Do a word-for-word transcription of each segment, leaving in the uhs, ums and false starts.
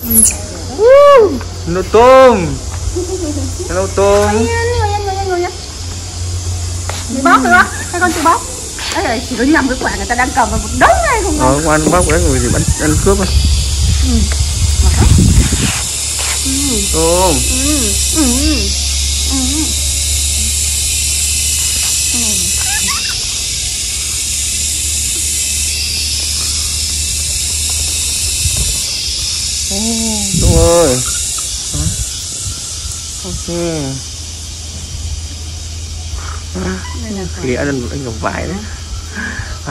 Hello tôm. Hello tôm. Chị bóp được không? Các con chị bóp. Đấy rồi, chỉ có nhầm cái quả người ta đang cầm vào một đống này không? Ờ, con ăn bóp cái người thì bắn ăn cướp à. Ừ. Tôm. Ừ. Ừ. Ừ. Tôm ơi. Ok. Khi ăn anh gặp vải đấy. À,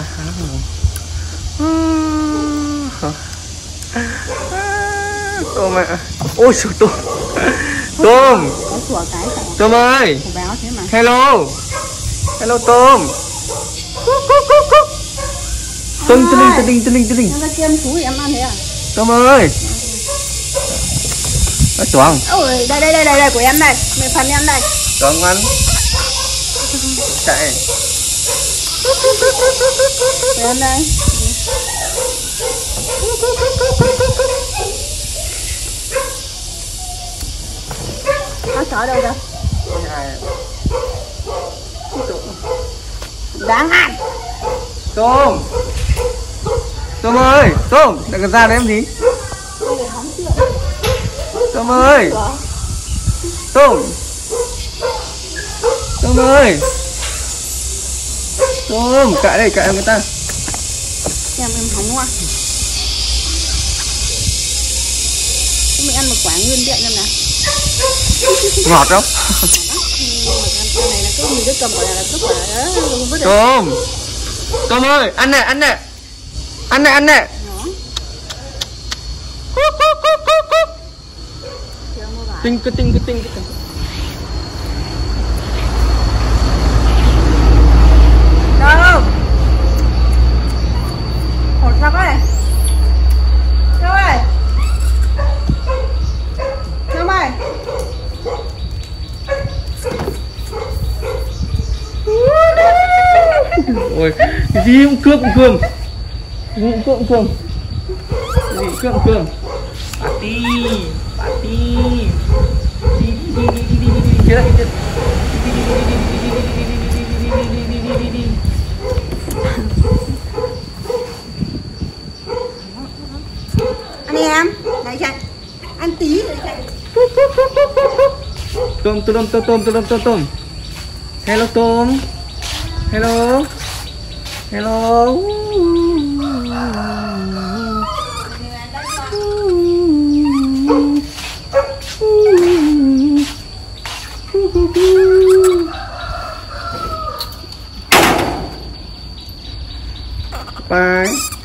tôm ạ. Ôi trời tôm. Tôm. Tôm ơi. Hello. Hello tôm. Tôm tưng tưng tưng tưng tưng. Tôm ơi. Nó choáng. Ôi đây đây đây đây của em đây, mày phần em đây. Choáng ăn. Chạy. Của em đây. Nó sợ đâu rồi? Đáng ăn. Tôm. Tôm ơi, tôm, đừng ra đấy em gì? Tôm ơi. Tôm. Tôm ơi. Tôm, cãi đây, cãi người ta. Em em hóng quá. Mình ăn một quả nguyên vẹn em nào. Ngọt không? Cái này là cứ mình cứ cầm quả là cứ quả đó, không vứt được. Tôm. Tôm ơi, ăn nè, ăn nè. Ăn nè, ăn nè. Tinh cái tinh cái tinh cái tinh. Đâu? Hột sao có này? Đâu ơi? Đâu ơi? Ôi, cái gì cũng cướp cũng cơm. Cái gì cũng cướp cũng cơm. Cái gì cũng cướp cũng cơm. Party, party. Đi đi đi đi đi đi đi đi đi. Anh em, lại chạy. Ăn tí rồi chạy. Tôm tôm tôm tôm tôm tôm tôm. Hello tôm. Hello. Hello. Bye.